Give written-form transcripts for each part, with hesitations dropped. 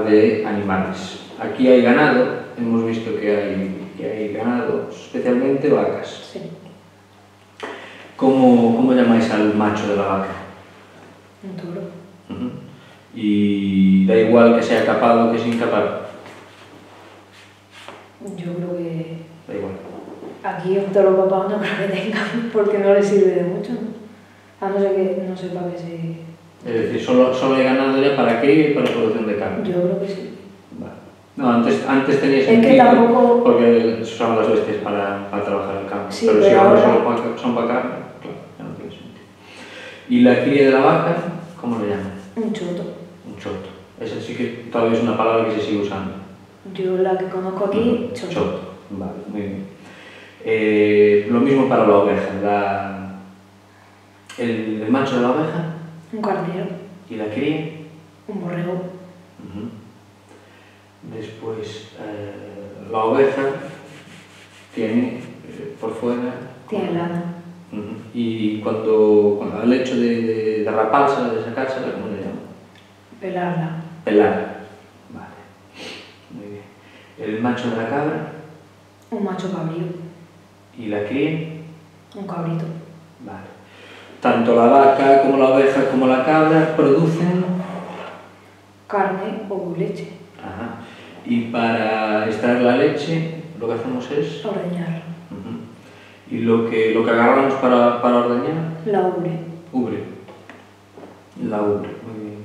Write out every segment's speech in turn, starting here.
de animales. Aquí hay ganado, hemos visto que hay ganado, especialmente vacas. Sí. ¿Cómo llamáis al macho de la vaca? Un toro. Y da igual que sea capado o que sea incapaz. Yo creo que Da igual. aquí un toro capado no creo que tenga, porque no le sirve de mucho, ¿no? A no ser que no sepa que se... Es decir, solo hay ganado ya para qué, para producción de carne. Yo creo que sí. Vale. No, antes tenía Es que sentido tampoco... porque se usaban las bestias para trabajar el campo. Sí, pero si pero ahora ahora- solo son para carne, claro, ya no tiene sentido. ¿Y la cría de la vaca, cómo le llaman? Un choto. Un choto. Esa sí que todavía es una palabra que se sigue usando. Yo la que conozco aquí, choto. Choto. Vale, muy bien. Lo mismo para la oveja. El macho de la oveja Un carnero. y la cría. Un borrego. Después, la oveja tiene por fuera... Tiene lana. Y cuando al hecho de raparse, de sacársela, ¿cómo le llaman? Pelarla. Pelar. Vale. Muy bien. El macho de la cabra Un macho cabrío. y la cría. Un cabrito. Vale. Tanto la vaca como la oveja como la cabra producen... Carne o leche. Ajá. Y para extraer la leche, lo que hacemos es... Ordeñarla. Y lo que agarramos para ordeñar... La ubre. Ubre. La ubre, muy bien.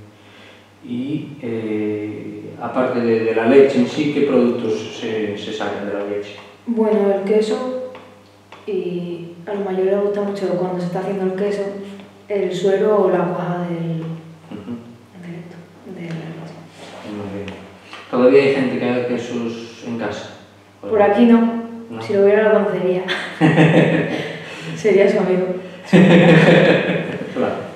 Y aparte de la leche en sí, ¿qué productos se sacan de la leche? Bueno, el queso, y a la mayoría le gusta mucho cuando se está haciendo el queso, el suero o la cuaja del de la leche. Muy bien. ¿Todavía hay gente que haga quesos en casa? Por aquí no. ¿No? Si lo hubiera lo conocería. Sería su amigo. Claro.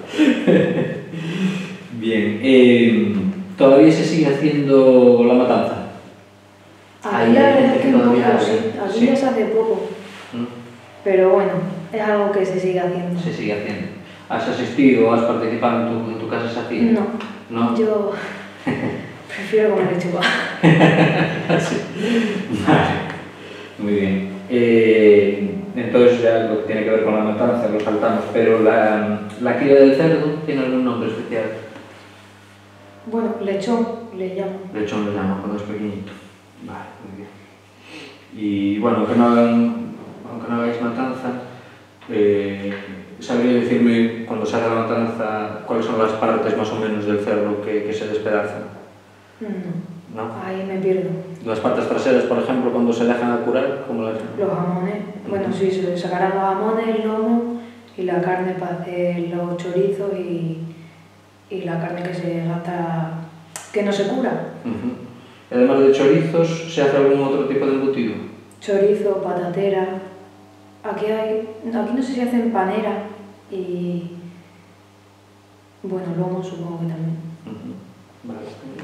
Bien. ¿Todavía se sigue haciendo la matanza? Aquí la verdad es que un poco todavía sí. hace. Aquí ya se hace poco. Pero bueno, es algo que se sigue haciendo. Se sigue haciendo. ¿Has asistido o has participado en tu casa se hacía? No. ¿No? Yo prefiero comer lechuga. Sí. Vale. Muy bien. Entonces ya lo que tiene que ver con la matanza lo saltamos, pero la cría del cerdo tiene algún nombre especial. Bueno, lechón le llaman. Lechón le llaman cuando es pequeñito. Vale, muy bien. Y bueno, aunque no hagáis matanza, ¿sabría decirme cuando se hace la matanza cuáles son las partes más o menos del cerdo que se despedazan? No. ¿No? Ahí me pierdo. Las partes traseras, por ejemplo, cuando se dejan a curar, ¿cómo las llaman? Los jamones. Bueno, sí, se sacarán los jamones, el lomo y la carne para hacer los chorizos y la carne que se gasta, que no se cura. Además de chorizos, ¿se hace algún otro tipo de embutido? Chorizo, patatera. Aquí no sé si hacen panera y bueno, lomo supongo que también. Vale.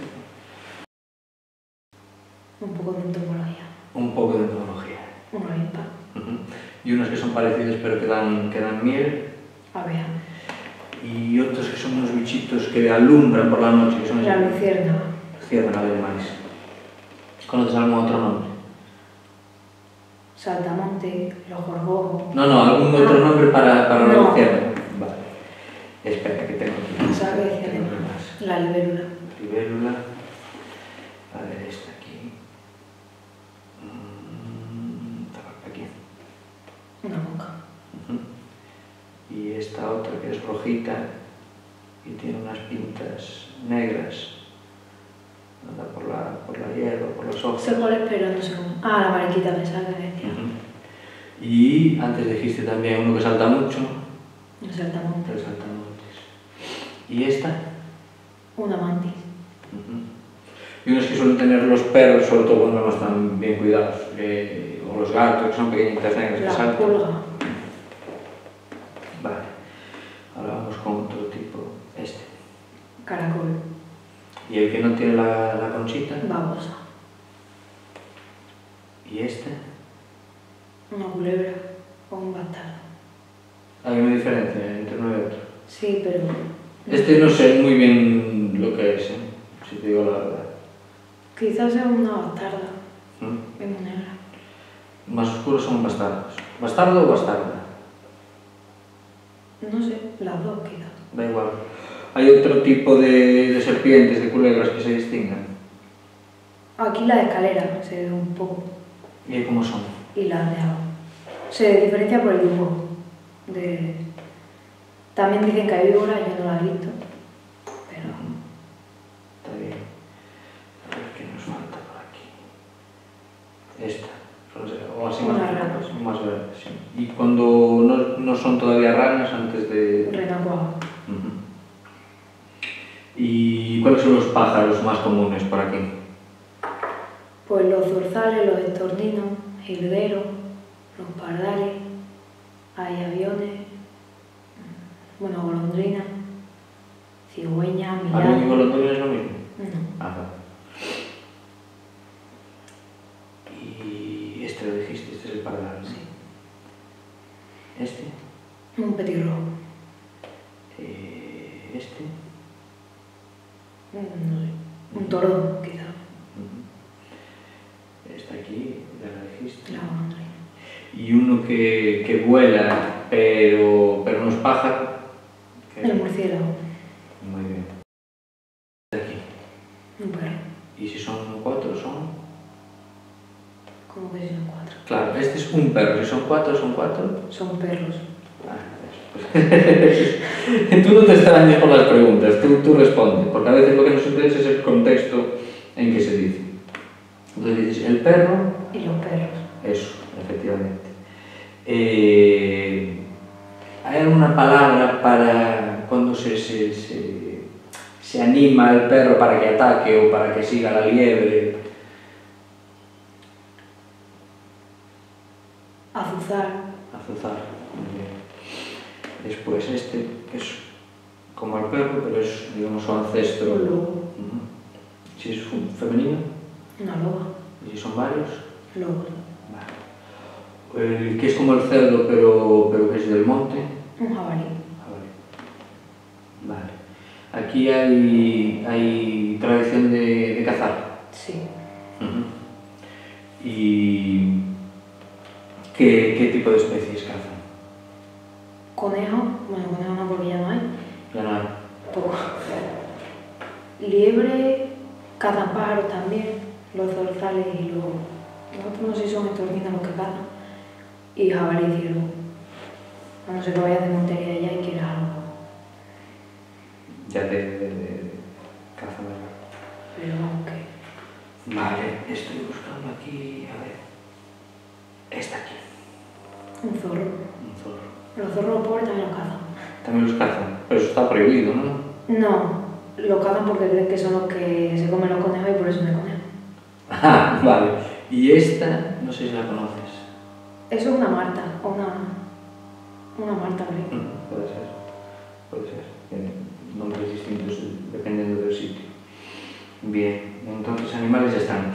Un poco de entomología. Un poco de entomología. Una limpa. Y unas que son parecidas pero que dan miel. Abeja. Y otros que son unos bichitos que alumbran por la noche, que son La luciérnaga. luciérnaga de maíz. ¿Conoces algún otro nombre? Saltamonte, los gorgojos. No, algún otro nombre para la No. luciérnaga. Vale. Espera, que tengo aquí. ¿Sabes qué Tengo tenemos? más. La libélula. Libélula. A ver, esta aquí. Aquí. Una boca. Y esta otra que es rojita y tiene unas pintas negras. Anda por la hierba, por los ojos. Sé cuál es, pero no sé cómo. Ah, la mariquita pensaba que decía. Y antes dijiste también uno que salta mucho. El saltamonte. El saltamontes. ¿Y esta? Una mantis. Y unos que suelen tener los perros, sobre todo cuando no están bien cuidados, o los gatos, que son pequeñitas negras que La saltan. pulga. Vale. Ahora vamos con otro tipo. Este. Caracol. ¿Y el que no tiene la conchita? Babosa. ¿Y este? Una culebra. O un bastardo. Hay una diferencia entre uno y otro. Sí, pero... Este no sé muy bien lo que es, si te digo la verdad. Quizás sea una bastarda. ¿Mm? Es muy negra. Más oscuros son bastardos. ¿Bastardo o bastarda? No sé, las dos quizás. Da igual. ¿Hay otro tipo de serpientes, de culebras que se distingan? Aquí la de escalera se ve un poco. ¿Y cómo son? Y las de agua. Se diferencia por el dibujo. También dicen que hay víboras, yo no la he visto. Pero... Está bien. A ver qué nos falta por aquí. Esta. O así Unas más ranas. más verdes, sí. Y cuando no son todavía ranas, antes de... renacuajo. ¿Y cuáles son los pájaros más comunes por aquí? Pues los zorzales, los estorninos, jilgueros, los pardales, hay aviones, bueno, golondrinas, cigüeñas, ¿Avión y milanes. golondrina es lo mismo? No. Ajá. Y este lo dijiste, este es el pardal, ¿no? Sí. Este. Un petirrojo. Este. No sé. Un toro, quizá. Este aquí, ya lo dijiste. La golondrina. Y uno que vuela, pero no es pájaro. El murciélago. Muy bien. De aquí. Un perro. ¿Y si son 4 son? ¿Cómo que si son 4? Claro, este es un perro. Si son 4, son 4. Son perros. Tú no te extrañes por las preguntas, tú respondes, porque a veces lo que nos interesa es el contexto en que se dice. Entonces dices, el perro... Y los perros. Eso, efectivamente. ¿Hay alguna palabra para cuando se anima al perro para que ataque o para que siga la liebre? Azuzar. Azuzar, muy bien. Después este, que es como el perro, pero es, digamos, su ancestro. Un lobo. Si es femenino. Una loba. ¿Y si son varios? Lobos. Vale. El que es como el cerdo, pero que es del monte. Un jabalí. Vale. Aquí hay tradición de cazar. Sí. ¿Y qué tipo de especies cazan? Conejo. Bueno, conejo no, porque ya no hay. Ya no hay. Poco. Liebre. Cazan pájaros también. Los zorzales y los otros no sé si son estorninos los que cazan. Y jabalí y ciervo. A no ser que vayas de montería allá y quieras algo. Ya de caza, ¿verdad? Pero vamos que... Vale, estoy buscando aquí, a ver. Esta aquí. Un zorro. Un zorro. Los zorros pobres también los cazan. También los cazan, pero eso está prohibido, ¿no? No, los cazan porque creen que son los que se comen los conejos y por eso no hay conejos. Ah, vale. Y esta, no sé si la conoces. Eso es una marta, o una marta, creo. Puede ser, puede ser. Tiene nombres distintos dependiendo del sitio. Bien, entonces animales ya están.